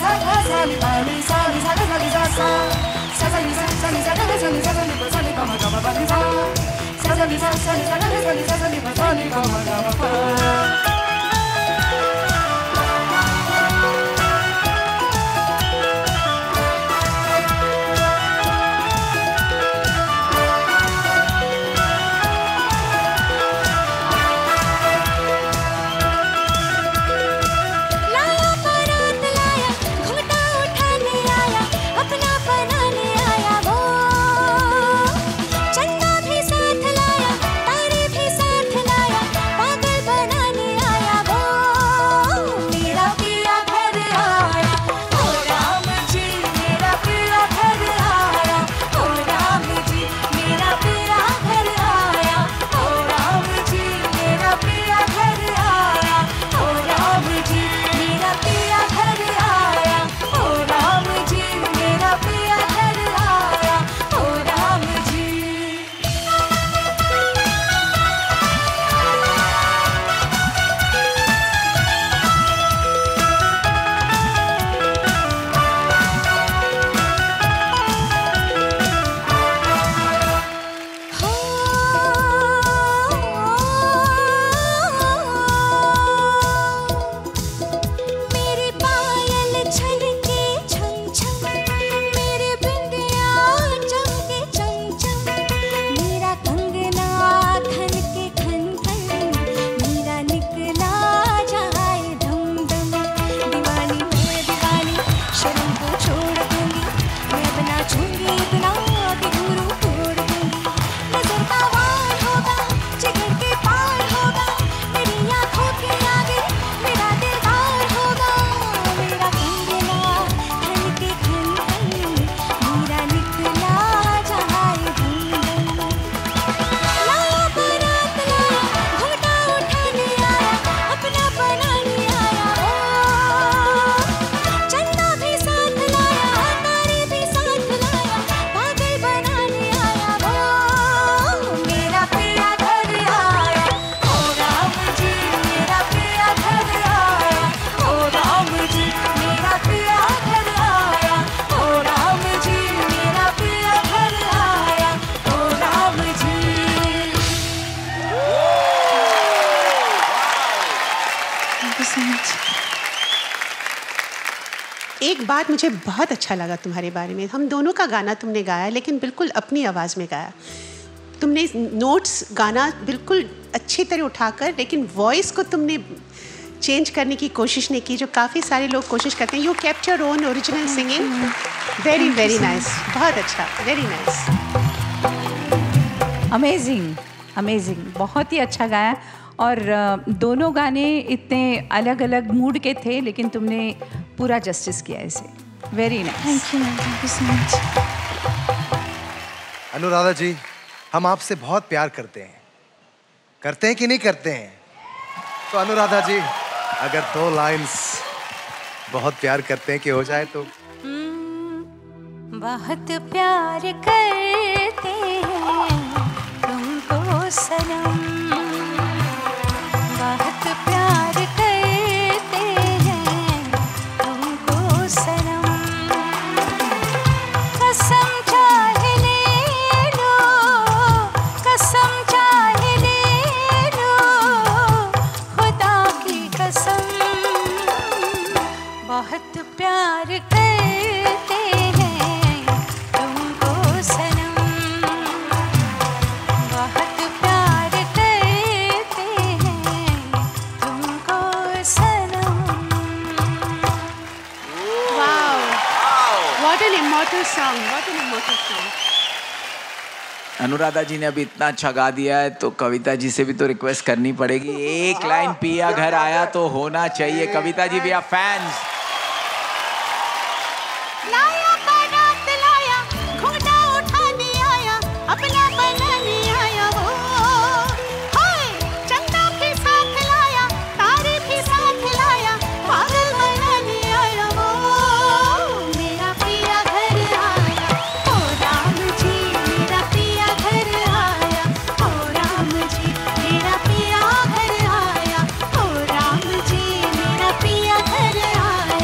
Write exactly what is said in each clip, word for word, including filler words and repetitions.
एक बात मुझे बहुत अच्छा लगा तुम्हारे बारे में, हम दोनों का गाना तुमने गाया लेकिन बिल्कुल अपनी आवाज़ में गाया। तुमने नोट्स गाना बिल्कुल अच्छी तरह उठाकर, लेकिन वॉइस को तुमने चेंज करने की कोशिश नहीं की, जो काफ़ी सारे लोग कोशिश करते हैं। You kept your own original singing, very very nice, बहुत अच्छा, वेरी नाइस, अमेजिंग अमेजिंग, बहुत ही अच्छा गाया। और दोनों गाने इतने अलग अलग मूड के थे, लेकिन तुमने पूरा जस्टिस किया इसे, very nice. Thank you ma'am, thank you so much. Anuradha ji, हम आपसे बहुत प्यार करते हैं, करते हैं कि नहीं करते हैं? तो अनुराधा जी, अगर दो लाइंस बहुत प्यार करते हैं कि हो जाए तो। बहुत प्यार करते हैं तुमको सनम, बहुत प्यार करते हैं तुमको सनम, कसम चाहे ले लो, कसम चाहे ले लो, खुदा की कसम, बहुत प्यार करते हैं तुमको सनम, बहुत प्यार करते हैं तुमको सनम। Wow, what an immortal song, what an immortal song. Anuradha ji ने अभी इतना अच्छा गा दिया है, तो कविता जी से भी तो रिक्वेस्ट करनी पड़ेगी, एक लाइन पिया घर आया तो होना चाहिए। कविता जी, भी आप फैंस। लाया बारात लाया, घूंघटा उठाने आया, अपना बनाने आया वो, हाय चंदा भी साथ लाया, तारे भी साथ लाया, पागल बनाने आया वो, मेरा पिया घर आया, ओ राम जी मेरा पिया घर आया, ओ राम जी मेरा पिया घर आया, ओ राम जी मेरा पिया घर आया।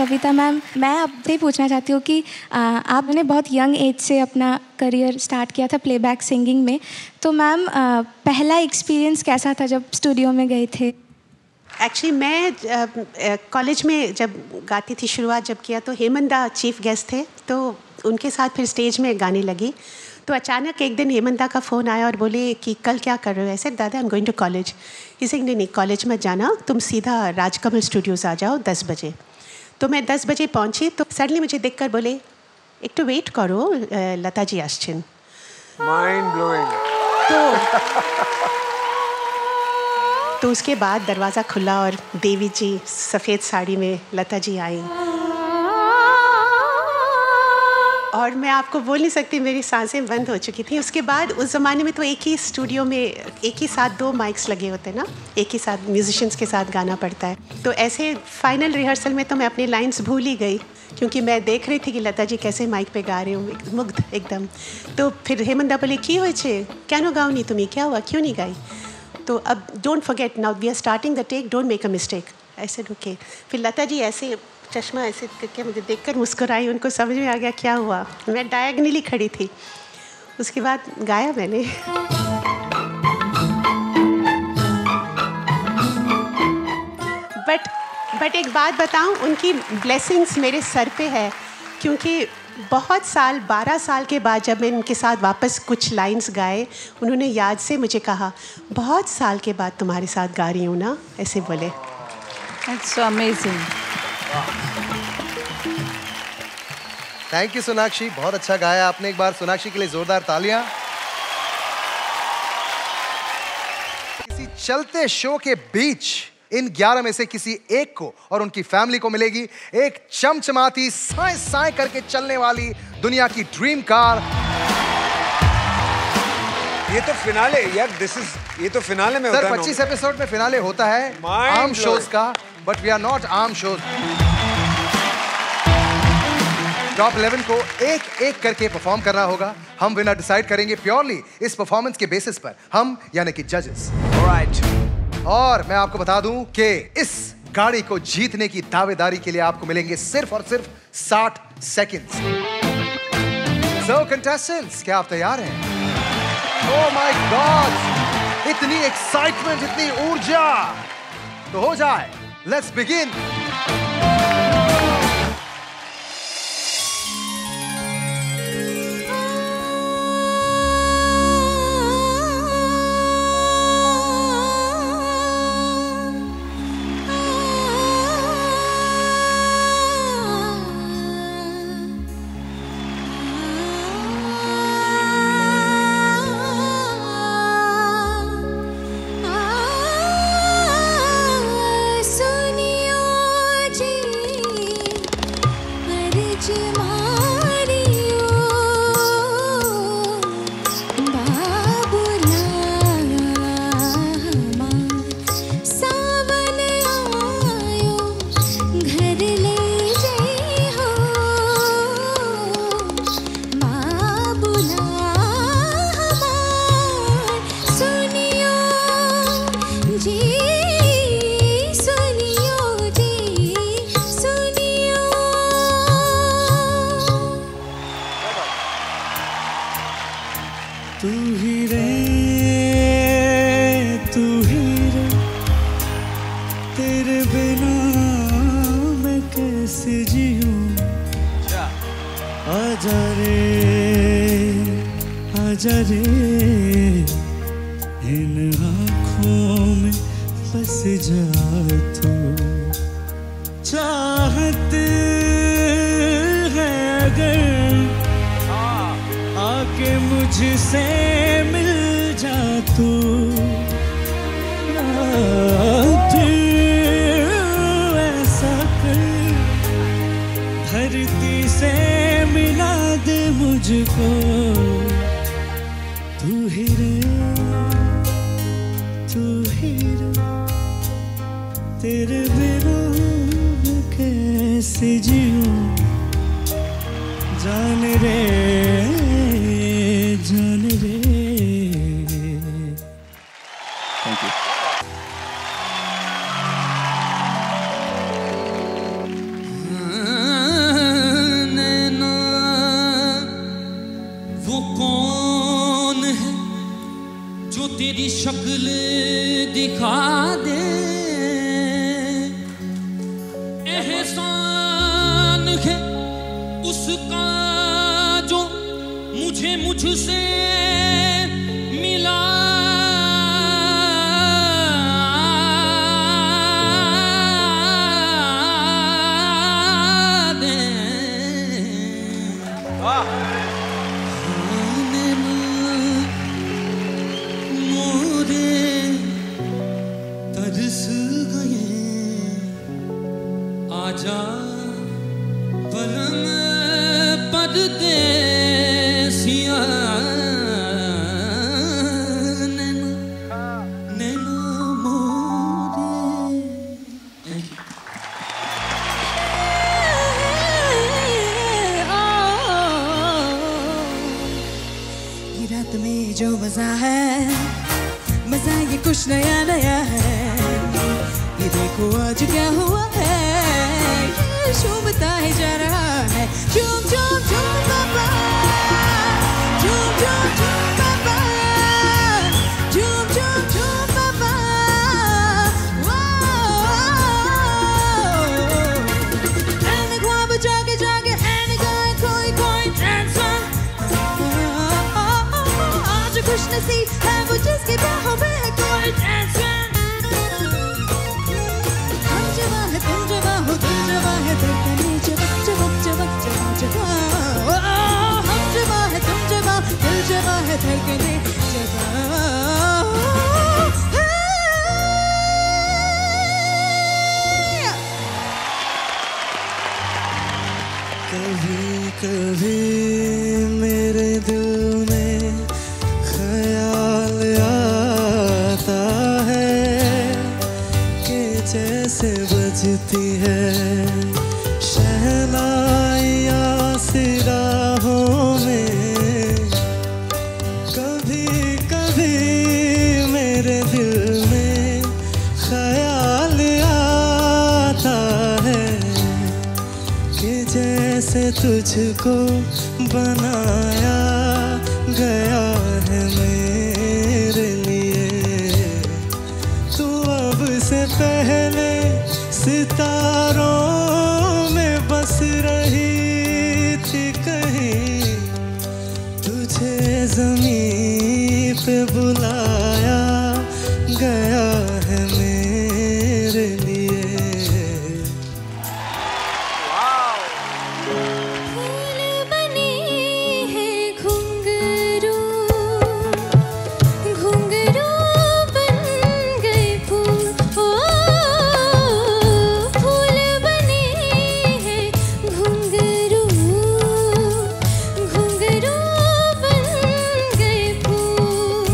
कविता मैम, मैं आपसे पूछना चाहती हूँ कि आ, आपने बहुत यंग एज से अपना करियर स्टार्ट किया था प्लेबैक सिंगिंग में, तो मैम पहला एक्सपीरियंस कैसा था जब स्टूडियो में गए थे? एक्चुअली मैं कॉलेज में जब गाती थी, शुरुआत जब किया, तो हेमंदा चीफ गेस्ट थे, तो उनके साथ फिर स्टेज में गाने लगी। तो अचानक एक दिन हेमंदा का फ़ोन आया और बोले कि कल क्या कर रहे हो? ऐसे दादा I am going to college. इसे नहीं नहीं कॉलेज मत जाना, तुम सीधा राजकमल स्टूडियोज़ आ जाओ दस बजे। तो मैं दस बजे पहुंची, तो सडनली मुझे देखकर बोले एक तो वेट करो, लता जी आश्चिन। Mind blowing. तो तो उसके बाद दरवाज़ा खुला और देवी जी सफ़ेद साड़ी में लता जी आई, और मैं आपको बोल नहीं सकती, मेरी सांसें बंद हो चुकी थी। उसके बाद उस ज़माने में तो एक ही स्टूडियो में एक ही साथ दो माइक्स लगे होते ना, एक ही साथ म्यूजिशियंस के साथ गाना पड़ता है। तो ऐसे फाइनल रिहर्सल में तो मैं अपनी लाइंस भूल ही गई, क्योंकि मैं देख रही थी कि लता जी कैसे माइक पे गा रहे हो, मुग्ध एकदम। तो फिर हेमंदा बोले की हो क्या नो गाओ नहीं तुम्हें, क्या हुआ, क्यों नहीं गाई? तो अब don't forget now we are starting the take, don't make a mistake. ऐसे रुके, फिर लता जी ऐसे चश्मा ऐसे करके मुझे देखकर मुस्कुराई, उनको समझ में आ गया क्या हुआ। मैं डायगनली खड़ी थी। उसके बाद गाया मैंने। बट बट एक बात बताऊं, उनकी ब्लेसिंग्स मेरे सर पे है, क्योंकि बहुत साल बारह साल के बाद जब मैं उनके साथ वापस कुछ लाइंस गाए, उन्होंने याद से मुझे कहा बहुत साल के बाद तुम्हारे साथ गा रही हूँ ना, ऐसे बोले। That's so amazing. Thank you Sonakshi, बहुत अच्छा गाया आपने। एक बार सोनाक्षी के लिए जोरदार तालियां। किसी चलते शो के बीच इन ग्यारह में से किसी एक को और उनकी फैमिली को मिलेगी एक चमचमाती साए साए करके चलने वाली दुनिया की ड्रीम कार। ये तो फिनाले यार, दिस इज ये तो फिनाले में होता है। सर पच्चीस एपिसोड में फिनाले होता है आम शोज का, बट वी आर नॉट आम शोज। टॉप इलेवन को एक एक करके परफॉर्म करना होगा। हम विनर डिसाइड करेंगे प्योरली इस परफॉर्मेंस के बेसिस पर, हम यानी कि जजेस। ऑलराइट। और मैं आपको बता दूं कि इस गाड़ी को जीतने की दावेदारी के लिए आपको मिलेंगे सिर्फ और सिर्फ साठ सेकंड्स। सो कंटेस्टेंट्स, क्या आप तैयार हैं? ओह माय गॉड, इतनी एक्साइटमेंट, इतनी ऊर्जा, तो हो जाए, लेट्स बिगिन। कौन है जो तेरी शक्ल दिखा दे, एहसान है उसका जो मुझे मुझसे मिला दे। मोरे तरस गए, आजा पलम परदेसिया, नैना नैना मोरे। ये रात में जो मजा है, मजा ये कुछ नया नया है। ये देखो आज क्या हुआ है, ये झूमता है जा रहा है। झूम झूम झूम बाबा, झूम झूम झूम बाबा, झूम झूम झूम बाबा। एंड ख्वाब जागे जागे, एंड गाए कोई कोई डांसर। आज खुश नसीब है वो जिसकी बाहों में है कोई डांसर। हम जवा है तुम जवा हो, तुम जवा है धड़कने जवा जवा जवा जवा जवा। हम जवा है तुम जवा, दिल जवा है धड़कने जवा। कभी कभी मेरे दिल में ख्याल आता है कि जैसे बजती है शहनाइयाँ सिराहों में। कभी कभी मेरे दिल में ख्याल आता है कि जैसे तुझको बनाया गया है मेरे लिए। तू अब से पहले सितारों में बस रही थी कहीं, तुझे ज़मीं पे बुलाया गया है मेरे लिए। फूल बने हैं घुंघरू, घुंघरू बन गए फूल। ओ फूल बने हैं घुंघरू, घुंघरू बन गए फूल।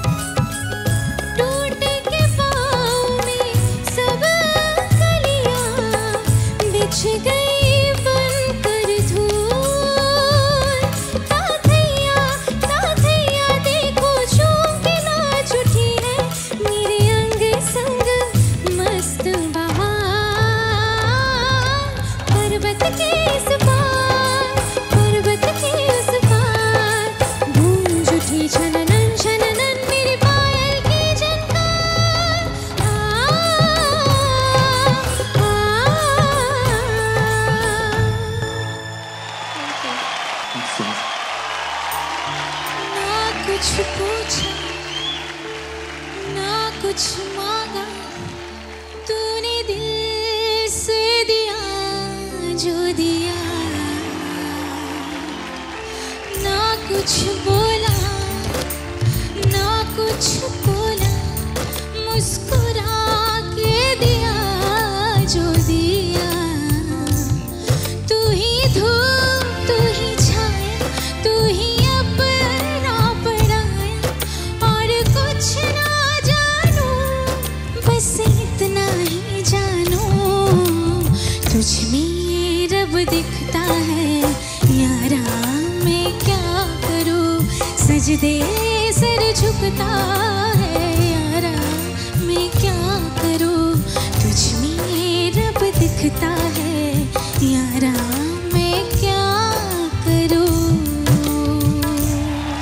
टूट के पाँव में सब कलियाँ बिछ गई बनकर धूल। ताथैया ताथैया देखो झूम के नाच उठी है मेरे अंग संग मस्त बहार। पर्वत के इस पार, पर्वत के उस पार, गूंज उठी छननन छननन मेरी पायल की झनकार। आ, आ, ना कुछ पूछा ना कुछ मांगा, तूने दिल से दिया जो दिया। ना कुछ बोला ना कुछ बोला, मुस्कुरा के दिया जो दिया। तू ही धूप तू ही छाया, तू ही अपना पढ़ाया। और कुछ ना जानू बस इतना ही जानू, तुझ में रब दिखता है यारा। मैं क्या करूँ सजदे सर झुकता है यारा। मैं क्या करूँ तुझ में रब दिखता है यारा। मैं क्या करूँ।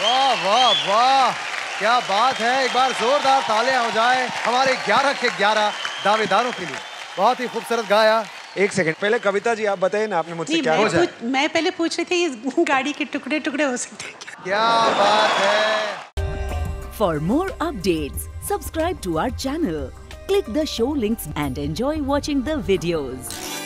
वाह वाह वाह, क्या बात है। एक बार जोरदार तालियां हो जाए हमारे ग्यारह के ग्यारह दावेदारों के लिए। बहुत ही खूबसूरत गाया। एक सेकंड पहले कविता जी आप बताइए ना, आपने मुझसे नहीं, क्या मैं, पूछा? पूछ, मैं पहले पूछ रही थी इस गाड़ी के टुकड़े टुकड़े हो सकते हैं क्या? क्या बात है। For more updates, subscribe to our channel, click the show links and enjoy watching the videos.